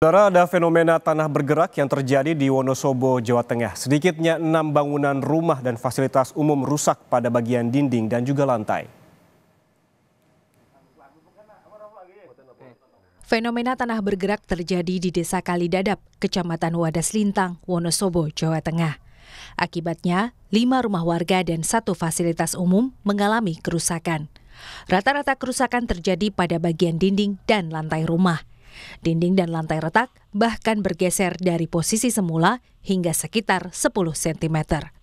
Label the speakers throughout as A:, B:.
A: Saudara, ada fenomena tanah bergerak yang terjadi di Wonosobo, Jawa Tengah. Sedikitnya 6 bangunan rumah dan fasilitas umum rusak pada bagian dinding dan juga lantai.
B: Fenomena tanah bergerak terjadi di Desa Kalidadap, Kecamatan Wadas Lintang, Wonosobo, Jawa Tengah. Akibatnya, 5 rumah warga dan 1 fasilitas umum mengalami kerusakan. Rata-rata kerusakan terjadi pada bagian dinding dan lantai rumah. Dinding dan lantai retak bahkan bergeser dari posisi semula hingga sekitar 10 cm.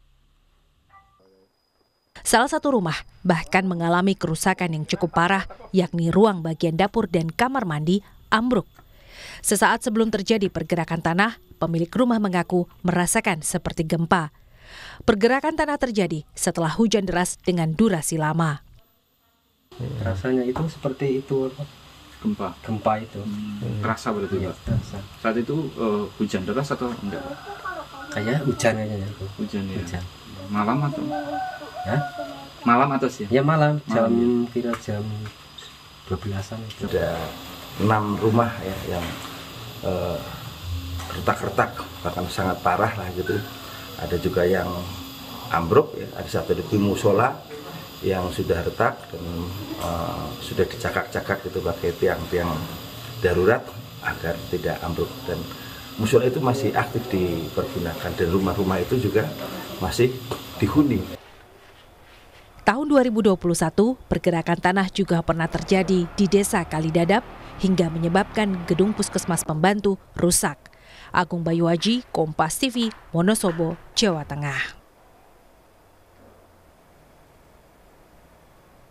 B: Salah satu rumah bahkan mengalami kerusakan yang cukup parah, yakni ruang bagian dapur dan kamar mandi ambruk. Sesaat sebelum terjadi pergerakan tanah, pemilik rumah mengaku merasakan seperti gempa. Pergerakan tanah terjadi setelah hujan deras dengan durasi lama.
C: Rasanya itu seperti itu, gempa itu.
D: Terasa berarti Pak?
C: Terasa.
D: Saat itu hujan deras atau enggak?
C: Kayak hujan aja itu.
D: Hujan ya?
C: Hujan.
D: Malam atau?
C: Ya?
D: Malam atau siang?
C: Ya malam,
D: Malam,
C: kira jam 12-an itu.
E: Ada 6 rumah ya yang retak-retak, bahkan sangat parah lah gitu. Ada juga yang ambruk, ya. Ada satu di musola yang sudah retak dan sudah dicakak-cakak gitu pakai tiang-tiang darurat agar tidak ambruk, dan musola itu masih aktif dipergunakan dan rumah-rumah itu juga masih dihuni.
B: Tahun 2021, pergerakan tanah juga pernah terjadi di Desa Kalidadap hingga menyebabkan gedung puskesmas pembantu rusak. Agung Bayuaji, Kompas TV, Wonosobo, Jawa Tengah.